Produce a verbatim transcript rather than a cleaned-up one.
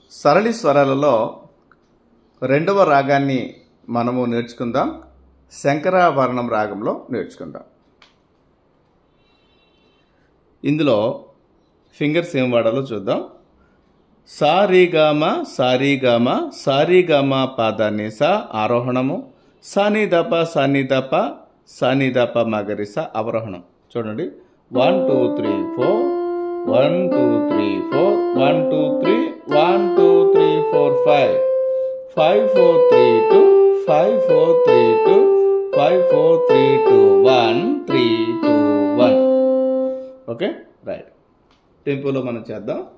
సరళి స్వరాలలో రెండవ రాగాన్ని మనము నేర్చుకుందాం. శంకరాభరణం రాగంలో నేర్చుకుందాం. ఇందులో ఫింగర్స్ ఏం వాడాలో చూద్దాం. సారీగామ సారీగామ సారీగామ పాదానిస ఆరోహణము, సానిదప సానిదప సానిదప మగరిస అవరోహణం. చూడండి, one two three four, one two three four, one two three, one two three four five, five four three two, five four three two, five four three two, one three two one. Okay, right. టెంపోలో మనం చేద్దాం.